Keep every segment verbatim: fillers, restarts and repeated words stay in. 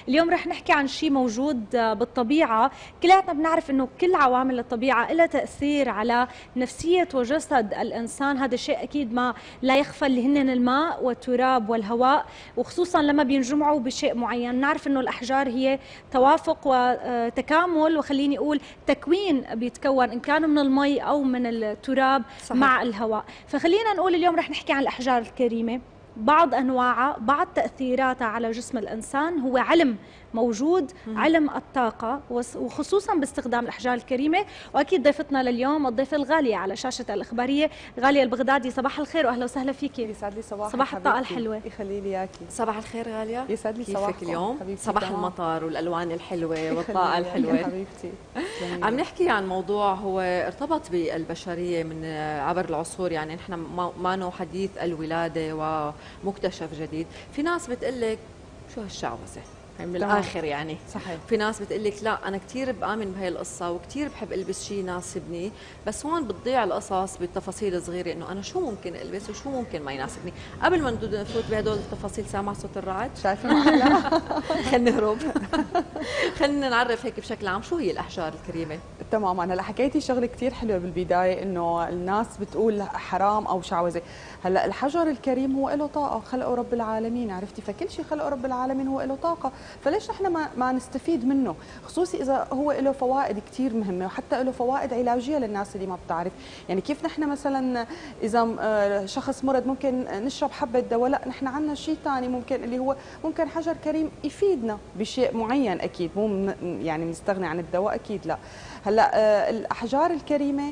اليوم رح نحكي عن شيء موجود بالطبيعة. كلياتنا بنعرف انه كل عوامل الطبيعة لها تأثير على نفسية وجسد الإنسان، هذا الشيء أكيد ما لا يخفى، اللي هن الماء والتراب والهواء، وخصوصا لما بينجمعوا بشيء معين. نعرف انه الأحجار هي توافق وتكامل، وخليني أقول تكوين بيتكون إن كان من المي أو من التراب. صحيح. مع الهواء. فخلينا نقول اليوم رح نحكي عن الأحجار الكريمة، بعض أنواعها، بعض تأثيراتها على جسم الإنسان. هو علم موجود، مم. علم الطاقة، وخصوصا باستخدام الأحجار الكريمة. وأكيد ضيفتنا لليوم الضيفة الغالية على شاشة الإخبارية، غالية البغدادي. صباح الخير وأهلا وسهلا فيكي. يسعد لي صباح صباح الطاقة الحلوة. يخلي لي إياكي. صباح الخير غالية. يسعد لي صباحك اليوم. صباح المطر والألوان الحلوة والطاقة الحلوة. حبيبتي. عم نحكي عن موضوع هو ارتبط بالبشرية من عبر العصور، يعني نحن ما نو حديث الولادة ومكتشف جديد. في ناس بتقلك شو هالشعوذة من طبعا. الآخر يعني. صحيح. في ناس بتقلك لا أنا كثير بآمن بهي القصة وكثير بحب ألبس شيء يناسبني، بس هون بتضيع القصص بالتفاصيل الصغيرة، إنه أنا شو ممكن ألبس وشو ممكن ما يناسبني. قبل ما نفوت بهدول التفاصيل، سامع صوت الرعد؟ شايفة معنا؟ خلينا نهرب. خلينا نعرف هيك بشكل عام شو هي الأحجار الكريمة. تماما. هلا حكيتي شغله كثير حلوه بالبدايه، انه الناس بتقول حرام او شعوذه. هلا الحجر الكريم هو له طاقه، خلقه رب العالمين، عرفتي؟ فكل شيء خلقه رب العالمين هو له طاقه، فليش نحن ما, ما نستفيد منه؟ خصوصي اذا هو له فوائد كثير مهمه، وحتى له فوائد علاجيه للناس اللي ما بتعرف. يعني كيف نحن مثلا اذا شخص مرض ممكن نشرب حبه دواء، لا نحن عندنا شيء ثاني ممكن، اللي هو ممكن حجر كريم يفيدنا بشيء معين. اكيد مو يعني بنستغني عن الدواء، اكيد لا. هلا الاحجار الكريمه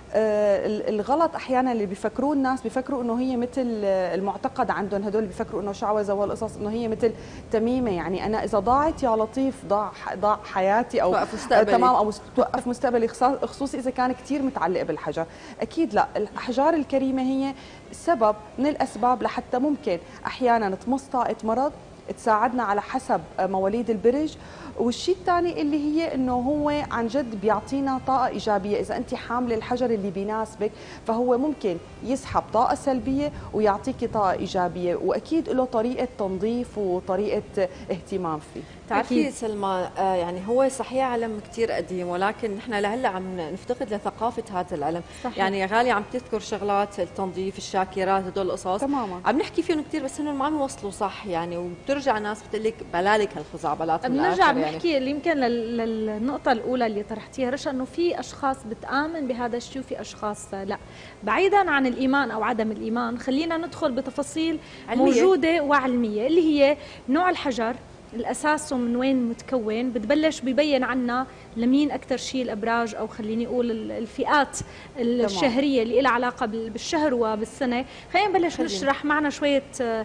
الغلط احيانا اللي بيفكروه الناس، بيفكروا انه هي مثل المعتقد عندهم هدول، بيفكروا انه شعوذه والقصص، انه هي مثل تميمه. يعني انا اذا ضاعت يا لطيف ضاع ضاع حياتي او توقف مستقبلي. تمام، او توقف مستقبلي، خصوصي اذا كان كثير متعلق بالحجر. اكيد لا، الاحجار الكريمه هي سبب من الاسباب لحتى ممكن احيانا تمص طاقه مرض، تساعدنا على حسب مواليد البرج. والشيء الثاني اللي هي انه هو عن جد بيعطينا طاقه ايجابيه. اذا انت حامله الحجر اللي بيناسبك، فهو ممكن يسحب طاقه سلبيه ويعطيكي طاقه ايجابيه، واكيد له طريقه تنظيف وطريقه اهتمام فيه. تعرفي سلمى، آه يعني هو صحيح علم كثير قديم، ولكن نحن لهلا عم نفتقد لثقافه هذا العلم. صحيح. يعني غاليه عم تذكر شغلات التنظيف، الشاكيرات، هدول القصص تماما عم نحكي فيهم كثير، بس انه ما بيوصلوا صح يعني. وبترجع ناس بتقول لك بلالك هالخزعبلات. بنرجع بنحكي يعني. يمكن للنقطه الاولى اللي طرحتيها رشا، انه في اشخاص بتامن بهذا الشيء وفي اشخاص لا. بعيدا عن الايمان او عدم الايمان، خلينا ندخل بتفاصيل علمية. موجوده وعلميه، اللي هي نوع الحجر، الاساس من وين متكون، بتبلش ببين عنا لمين اكثر شيء الابراج، او خليني اقول الفئات الشهريه اللي لها علاقه بالشهر وبالسنه. خلينا نبلش نشرح. معنا شويه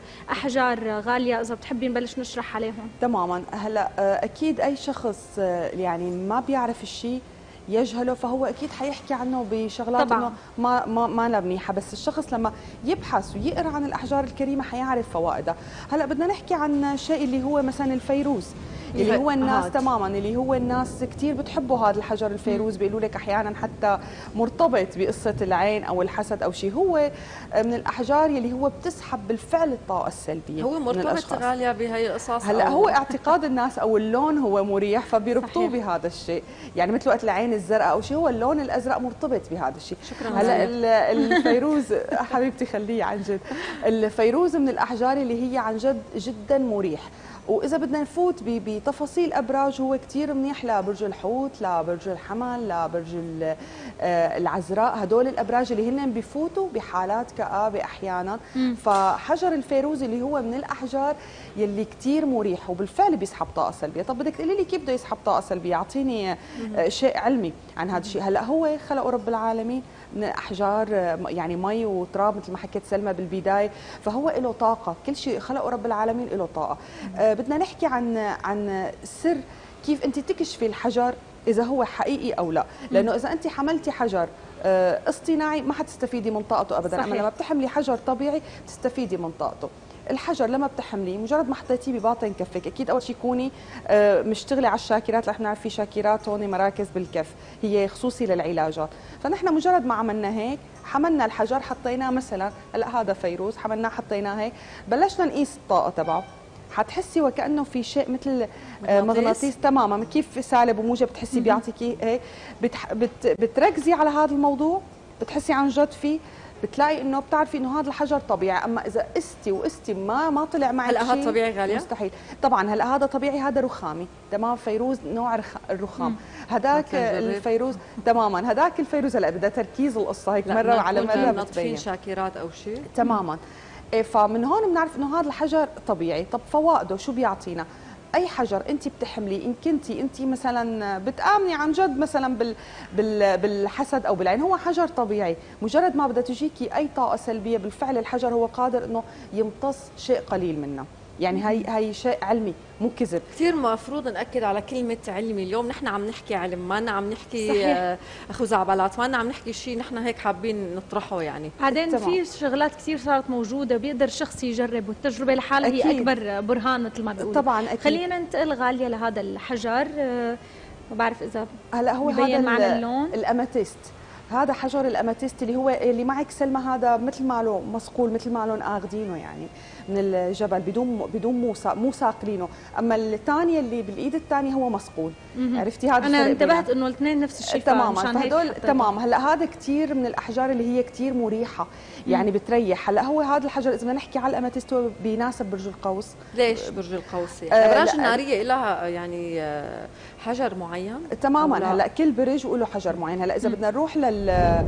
احجار غاليه، اذا بتحبي نبلش نشرح عليهم. تماما. هلا اكيد اي شخص يعني ما بيعرف الشيء يجهله، فهو اكيد حيحكي عنه بشغلات طبعا. انه ما ما ما لا منيحه، بس الشخص لما يبحث ويقرا عن الاحجار الكريمه حيعرف فوائدها. هلا بدنا نحكي عن شيء اللي هو مثلا الفيروز، اللي هو الناس هاد. تماما اللي هو الناس كثير بتحبوا هذا الحجر الفيروز، بيقولوا لك احيانا حتى مرتبط بقصه العين او الحسد او شيء. هو من الاحجار اللي هو بتسحب بالفعل الطاقه السلبيه. هو مرتبط غاليه بهي القصص. هلا هو اعتقاد الناس او اللون هو مريح، فبيربطوه بهذا الشيء. يعني مثل وقت العين الزرقاء او شيء، هو اللون الازرق مرتبط بهذا الشيء. شكرا. هلا الفيروز حبيبتي خليه عن جد، الفيروز من الاحجار اللي هي عن جد جدا مريح. واذا بدنا نفوت بتفاصيل ابراج، هو كثير منيح لبرج الحوت، لبرج الحمل، لبرج العذراء. هدول الابراج اللي هن بفوتوا بحالات كآبه احيانا. فحجر الفيروز اللي هو من الاحجار يلي كثير مريح، وبالفعل بيسحب طاقه سلبيه. طب بدك تقولي لي كيف بده يسحب طاقه سلبيه؟ اعطيني شيء علمي عن هذا الشيء. هلا هو خلقه رب العالمين من احجار يعني مي وتراب، مثل ما حكيت سلمى بالبدايه، فهو له طاقه. كل شيء خلقه رب العالمين له طاقه. آه بدنا نحكي عن عن سر كيف انت تكشفي الحجر اذا هو حقيقي او لا، لانه اذا انت حملتي حجر آه اصطناعي ما حتستفيدي من طاقته ابدا. صحيح. اما لما بتحملي حجر طبيعي بتستفيدي من طاقته. الحجر لما بتحمليه مجرد ما حطيتيه بباطن كفك، اكيد اول شيء كوني مشتغله على الشاكرات. رح نعرف في شاكرات هون مراكز بالكف هي خصوصي للعلاجات. فنحن مجرد ما عملنا هيك، حملنا الحجر حطيناه، مثلا هلا هذا فيروز حملناه حطيناه هيك، بلشنا نقيس الطاقه تبعه. حتحسي وكانه في شيء مثل مغناطيس. مغناطيس تماما، كيف سالب وموجب بتحسي بيعطيكي هيك. بتح... بت... بتركزي على هذا الموضوع بتحسي عن جد فيه، بتلاقي انه بتعرفي انه هذا الحجر طبيعي. اما اذا قستي وقستي ما ما طلع معك شيء، هلا هذا طبيعي غاليه؟ مستحيل طبعا. هلا هذا طبيعي، هذا رخامي تمام، فيروز نوع رخ... الرخام. هداك الفيروز تماما، هداك الفيروز هلا بدها تركيز القصه هيك مره على مره بتبين شاكرات او شيء تماما. إيه، فمن هون بنعرف انه هذا الحجر طبيعي. طب فوائده شو بيعطينا؟ اي حجر انت بتحملي، ان كنتي انت مثلا بتامني عن جد مثلا بال بال بالحسد او بالعين، هو حجر طبيعي. مجرد ما بدها تجيكي اي طاقه سلبيه بالفعل الحجر هو قادر انه يمتص شيء قليل منها. يعني هي هي شيء علمي مو كذب. كثير مفروض ناكد على كلمه علمي. اليوم نحن عم نحكي علم، ما عم نحكي صحيح. خزعبلات، ما عم نحكي شيء نحن هيك حابين نطرحه يعني. بعدين تمام. في شغلات كثير صارت موجوده بيقدر شخص يجرب، والتجربه لحالها هي أكيد. اكبر برهان مثل ما بيقولوا. طبعا اكيد. خلينا ننتقل غاليه لهذا الحجر. أه، ما بعرف اذا هلا هو ببين هذا معنا اللون. الاماتيست. هذا حجر الاماتيست اللي هو اللي معك سلمى، هذا مثل ما له مصقول، مثل ما لهم اخذينه يعني من الجبل بدون بدون مو مو ساقلينه. اما الثانيه اللي بالايد الثانيه هو مصقول. عرفتي هذا انا انتبهت انه الاثنين نفس الشيء تماما. فهدول تمام. هلا هذا كثير من الاحجار اللي هي كثير مريحه يعني بتريح. هلا هو هذا الحجر اذا بدنا نحكي على الاماتيست هو بيناسب برج القوس. ليش برج القوس؟ يعني آه ابراج الناريه لها يعني حجر معين تماما. هلا كل برج وله حجر معين. هلا اذا بدنا نروح لل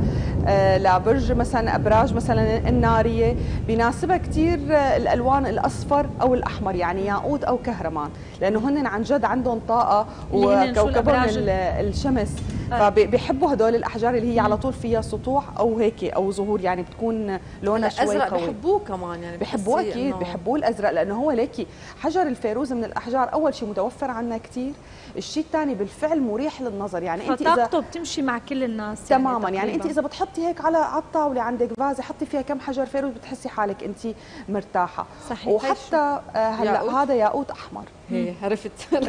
آه لبرج مثلا ابراج مثلا الناريه بيناسبها كثير الالوان الاصفر او الاحمر، يعني ياقوت او كهرمان، لانه هن عن جد عندهم طاقه وكوكبهم الشمس. فبيحبوا هدول الاحجار اللي هي على طول فيها سطوع او هيك او ظهور، يعني بتكون لونها شوي قوي. بحبوه كمان يعني بحبوه اكيد، بحبوه الازرق لانه هو ليكي حجر الفيروز من الاحجار اول شيء متوفر عنا كثير، الشيء الثاني بالفعل مريح للنظر. يعني انت اذا طاقته بتمشي مع كل الناس تماما. يعني, يعني انت اذا بتحطي هيك على على الطاوله عندك فازه حطي فيها كم حجر فيروز بتحسي حالك انت مرتاحه. صحيح. وحتى هلا هذا ياقوت احمر. هي عرفت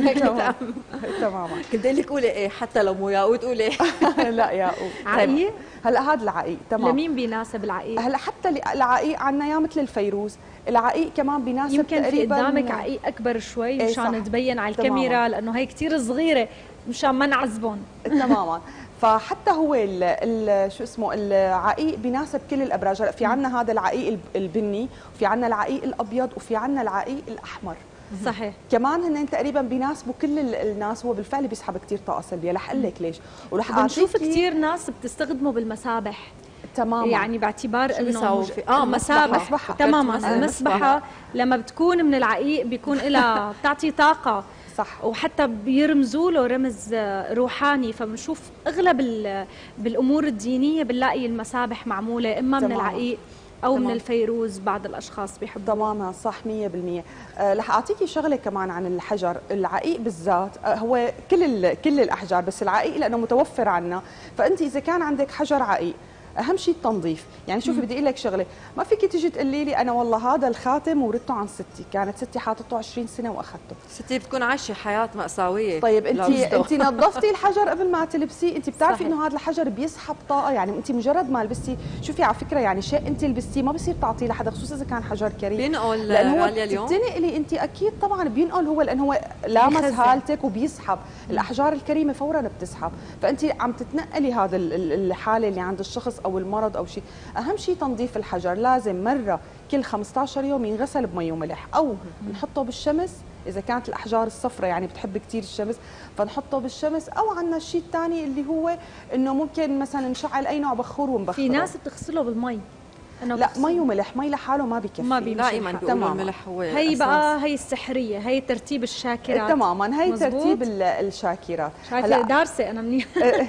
تماما. كنت لك قولي ايه حتى لو مو ياقوت قولي لا ياقوت. عقيق. هلا هذا العقيق تمام. لمين بيناسب العقيق؟ هلا حتى العقيق عندنا يا مثل الفيروز، العقيق كمان بيناسب يمكن تقريبا. في قدامك عقيق اكبر شوي مشان ايه تبين على الكاميرا، لانه هي كثير صغيره مشان ما نعذبهم. تماما. فحتى هو ال ال شو اسمه العقيق بيناسب كل الابراج. هلا في عندنا هذا العقيق البني، وفي عندنا العقيق الابيض، وفي عندنا العقيق الاحمر. صحيح. كمان هن تقريبا بيناسبوا كل الناس. هو بالفعل بيسحب كثير طاقه سلبيه. رح اقول لك ليش ورح بنشوف كثير ناس بتستخدمه بالمسابح تماما، يعني باعتبار انه في اه مسابح تماما. المسبحه لما بتكون من العقيق بيكون لها بتعطي طاقه صح، وحتى بيرمزوا له رمز روحاني. فبنشوف اغلب بالامور الدينيه بنلاقي المسابح معموله اما من العقيق او تمام. من الفيروز. بعض الاشخاص بيحبوا. تماما صح مية بالمية. أه رح اعطيكي شغله كمان عن الحجر العقيق بالذات. أه هو كل كل الاحجار بس العقيق لانه متوفر عنا. فانت اذا كان عندك حجر عقيق اهم شيء التنظيف. يعني شوفي بدي اقول لك شغله، ما فيك تيجي تقولي لي انا والله هذا الخاتم وردته عن ستي، كانت ستي حاطته عشرين سنه واخذته. ستي بتكون عايشه حياه ماساويه. طيب انت انت نظفتي الحجر قبل ما تلبسيه، انت بتعرفي انه هذا الحجر بيسحب طاقه. يعني انت مجرد ما لبستي، شوفي على فكره يعني شيء انت لبستيه ما بصير تعطيه لحدا، خصوصا اذا كان حجر كريم بينقل. لانه هو بتنقلي انت اكيد طبعا بينقل هو، لانه هو لامس هالتك وبيسحب. الاحجار الكريمه فورا بتسحب، فانت عم تتنقلي هذا الحاله اللي عند الشخص او المرض او شيء. اهم شيء تنظيف الحجر، لازم مره كل خمسة عشر يوم ينغسل بمي وملح، او نحطه بالشمس اذا كانت الاحجار الصفراء يعني بتحب كثير الشمس فنحطه بالشمس. او عندنا الشيء الثاني اللي هو انه ممكن مثلا نشعل اي نوع بخور ونبخره. في ناس بتغسله بالمي. لا مي وملح، مي لحاله ما بكفي، ما بيمشي. دائما بيقولوا الملح هو هي أساس. بقى هي السحريه، هي ترتيب الشاكرات. تماما هي مزبوط. ترتيب الشاكرات. هلا دارسه انا منيح.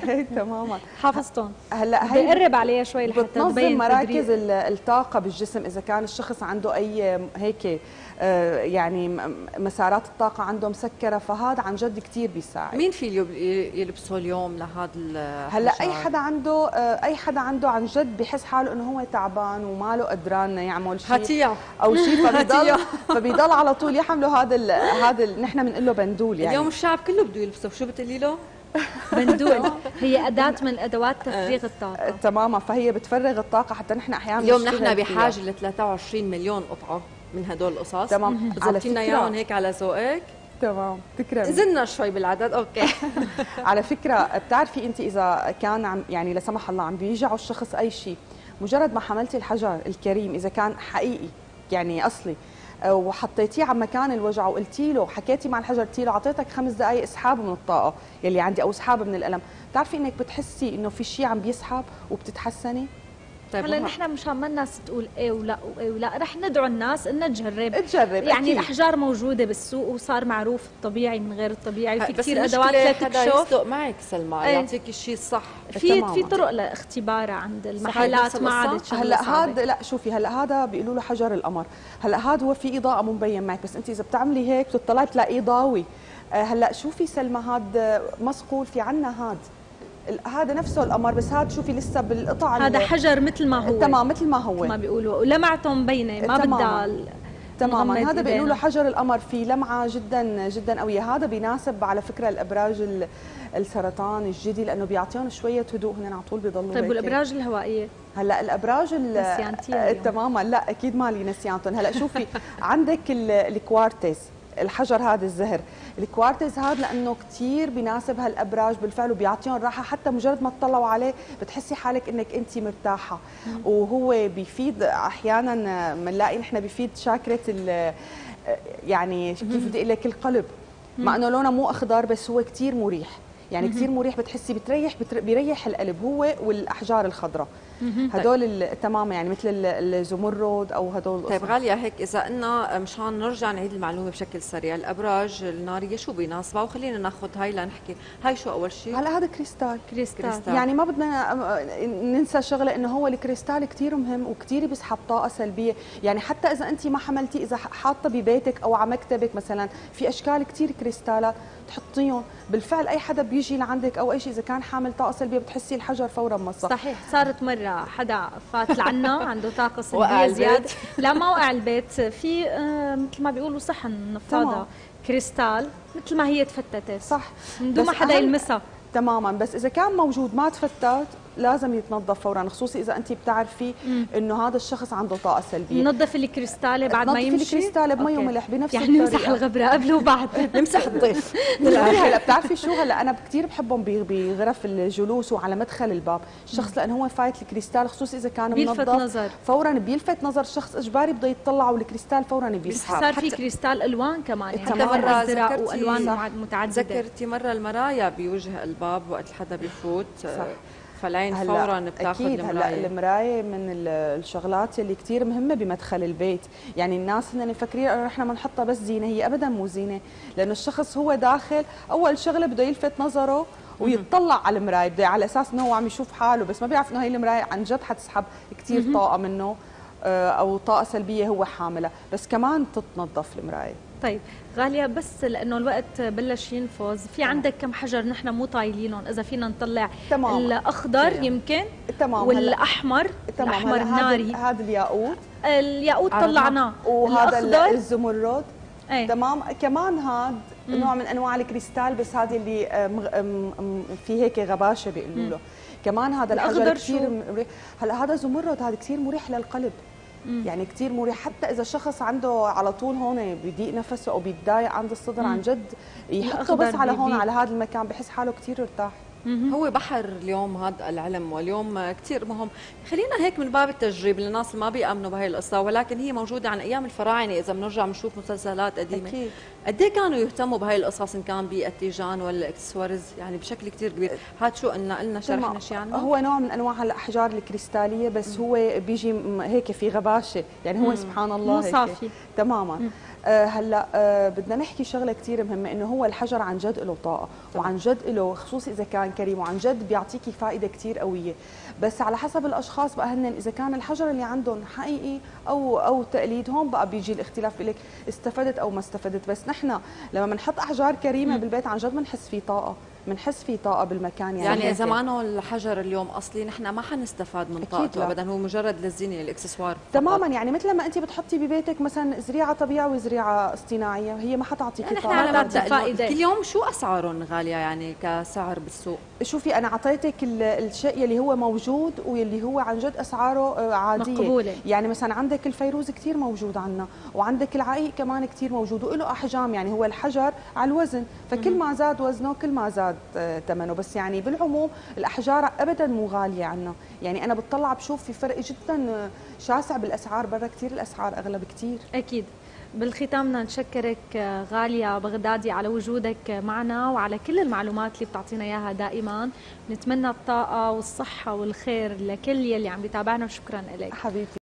تماما حافظتهم. هلا هي بقرب عليها شوي لحتى تبين مراكز الطاقه بالجسم. اذا كان الشخص عنده اي هيك يعني مسارات الطاقه عنده مسكره، فهذا عن جد كثير بيساعد. مين في يلبسه اليوم لهذا الحجار؟ هلا اي حدا عنده اي حدا عنده عن جد بحس حاله انه هو تعبان وما له قدران يعمل شيء هتيع او شيء، فبيضل فبيضل على طول يحملوا هذا هذا نحن بنقول له بندول. يعني اليوم الشعب كله بده يلبسه. شو بتقولي له؟ بندول. هي اداه من ادوات تفريغ الطاقه. تماما، فهي بتفرغ الطاقه. حتى نحن احيانا اليوم نحن بحاجه ل ثلاثة وعشرين مليون قطعه من هدول القصص. تمام. بتظبطينا اياهم هيك على ذوقك. تمام تكرمي. زدنا شوي بالعدد. اوكي. على فكره بتعرفي انت اذا كان عم يعني لا سمح الله عم بيوجعوا الشخص اي شيء، مجرد ما حملتي الحجر الكريم اذا كان حقيقي يعني اصلي وحطيتيه على مكان الوجع وقلتي له حكيتي مع الحجر قلتي له اعطيتك خمس دقائق اسحاب من الطاقه يلي عندي او اسحاب من الالم، بتعرفي انك بتحسي انه في شيء عم بيسحب وبتتحسني. طيب هلا نحن مشان ما الناس تقول ايه ولا وايه ولا، رح ندعو الناس انها تجرب. تجرب يعني أكيد. الاحجار موجوده بالسوق وصار معروف الطبيعي من غير الطبيعي، في كثير ادوات لتكشف. لتكشف. يصدق معك سلمى ايه. يعطيك الشيء الصح. في في طرق لاختبارها عند المحلات ما عادت شغله. هلا هذا لا شوفي هلا هذا بيقولوا له حجر القمر، هلا هذا هو في اضاءه مو مبين معك، بس انت اذا بتعملي هيك بتطلعي بتلاقيه ضاوي. هلا شوفي سلمى هذا مصقول في عنا هذا هذا نفسه القمر، بس هذا شوفي لسه بالقطع هذا حجر مثل ما هو. تمام مثل ما هو ما بيقولوا ولمعته مبينه ما بدها. تماما هذا بيقولوا له حجر القمر، في لمعه جدا جدا قويه. هذا بيناسب على فكره الابراج السرطان الجدي لانه بيعطيهم شويه هدوء، هن على طول بيضلوا. طيب والابراج الهوائيه؟ هلا الابراج تماما لا اكيد مالي نسيانتهم. هلا شوفي عندك الكوارتز الحجر هذا الزهر، الكوارتز هذا لانه كثير بيناسب هالابراج بالفعل وبيعطيهم راحه، حتى مجرد ما تطلعوا عليه بتحسي حالك انك انت مرتاحه. مم. وهو بيفيد احيانا بنلاقي نحن بيفيد شاكره يعني كيف بدي اقول لك القلب، مع انه لونه مو اخضر بس هو كثير مريح، يعني كثير مريح، بتحسي بتريح بيريح القلب هو والاحجار الخضراء هدول تماما يعني مثل الزمرد او هدول. طيب غاليه هيك اذا قلنا مشان نرجع نعيد المعلومه بشكل سريع، الابراج الناريه شو بيناسبها؟ وخلينا ناخذ هاي لنحكي هاي شو اول شيء. هلا هذا كريستال. كريستال كريستال يعني ما بدنا ننسى شغله انه هو الكريستال كثير مهم وكثير بيسحب طاقه سلبيه، يعني حتى اذا انت ما حملتي اذا حاطه ببيتك او على مكتبك مثلا في اشكال كثير كريستالات تحطيهم بالفعل اي حدا بيجي لعندك او اي شيء اذا كان حامل طاقه سلبيه بتحسي الحجر فورا مصة. صحيح. صارت مره حدا فات لعنا عنده طاقه سلبيه زياده، لا ما وقع البيت، في آه مثل ما بيقولوا صحن نفاضه كريستال مثل ما هي تفتتت صح من دون ما حدا يلمسها تماما، بس اذا كان موجود ما تفتت لازم يتنظف فورا، خصوصي اذا انت بتعرفي انه هذا الشخص عنده طاقه سلبيه. ننظف الكريستاله بعد ما يمشي. ننظف الكريستاله بمي وملح بنفس يعني الطريقه، نمسح الغبره قبل وبعد. نمسح الضيف. هلا بتعرفي شو هلا انا كثير بحبهم بغرف الجلوس وعلى مدخل الباب، الشخص لانه هو فايت الكريستال خصوصي اذا كان بيلفت منظف نظر. فورا بيلفت نظر الشخص، اجباري بده يطلع والكريستال فورا بيسحب. صار في كريستال الوان كمان، حتى مره ازرق والوان متعدده. ذكرتي مره المرايا بوجه الباب وقت حدا بيفوت صح. فالعين فورا بتاخذ المرايه. هلا المرايه من الشغلات اللي كثير مهمه بمدخل البيت، يعني الناس هن مفكرين انه نحن بنحطها بس زينه، هي ابدا مو زينه، لانه الشخص هو داخل اول شغله بده يلفت نظره ويطلع على المرايه، بده على اساس انه هو عم يشوف حاله، بس ما بيعرف انه هي المرايه عن جد حتسحب كثير طاقه منه او طاقه سلبيه هو حاملها، بس كمان تتنظف المرايه. طيب غاليه بس لانه الوقت بلش ينفذ، في عندك كم حجر نحن مو طايلينهم، اذا فينا نطلع تمام. الاخضر جميل. يمكن تمام. والاحمر تمام. الاحمر الناري، هذا الياقوت الياقوت طلعناه، وهذا الزمرد ايه. تمام. كمان هذا نوع من انواع الكريستال بس هذا اللي في هيك غباشه بيقولوا له، كمان هذا الحجر كثير مريح. هلا هذا زمرد هذا كثير مريح للقلب، مم. يعني كثير مريح، حتى اذا شخص عنده على طول هون بيضيق نفسه او بيتضايق عند الصدر مم. عن جد يحطه بس على هون على هذا المكان بحس حاله كثير ارتاح. هو بحر اليوم هذا العلم، واليوم كثير مهم. خلينا هيك من باب التجريب للناس اللي ما بيامنوا بهي القصه، ولكن هي موجوده عن ايام الفراعنه، اذا بنرجع بنشوف مسلسلات قديمه اكيد قد ايه كانوا يهتموا بهي القصص، ان كان بالتيجان ولا الاكسسوارز، يعني بشكل كثير كبير. هاد شو قلنا قلنا شرحنا شيء عنه. هو نوع من انواع الاحجار الكريستاليه بس مم. هو بيجي هيك في غباشه، يعني هو مم. سبحان الله مو صافي تماما. مم. آه هلا آه بدنا نحكي شغله كثير مهمه، انه هو الحجر عن جد له طاقه طبعا. وعن جد له خصوصي اذا كان كريم، وعن جد بيعطيكي فائده كثير قويه، بس على حسب الاشخاص بقى هن اذا كان الحجر اللي عندهم حقيقي او او تقليد، هون بقى بيجي الاختلاف، بيقول لك استفدت او ما استفدت. بس نحن لما بنحط احجار كريمه بالبيت عن جد بنحس في طاقه، بنحس في طاقه بالمكان، يعني يعني اذا ما الحجر اليوم اصلي نحن ما حنستفاد من طاقته ابدا، هو مجرد للزينه الاكسسوار تماما. يعني مثل ما انت بتحطي ببيتك مثلا زريعه طبيعيه وزريعه اصطناعيه، هي ما حتعطيكي يعني طاقه. يعني على مبدا كل يوم شو اسعارهم غاليه يعني كسعر بالسوق؟ شوفي انا اعطيتك الشيء اللي هو موجود واللي هو عن جد اسعاره عاديه مقبوله. يعني مثلا عندك الفيروز كثير موجود عندنا، وعندك العقيق كمان كثير موجود وله احجام، يعني هو الحجر على الوزن، فكل ما زاد وزنه كل ما زاد ثمنه. بس يعني بالعموم الاحجار ابدا مو غاليه عندنا، يعني انا بتطلع بشوف في فرق جدا شاسع بالاسعار، برا كثير الاسعار اغلى بكثير. اكيد. بالختام بدنا نشكرك غالية بغدادي على وجودك معنا وعلى كل المعلومات اللي بتعطينا اياها دائما. نتمنى الطاقة والصحة والخير لكل يلي عم بيتابعنا، وشكرا لك حبيبتي.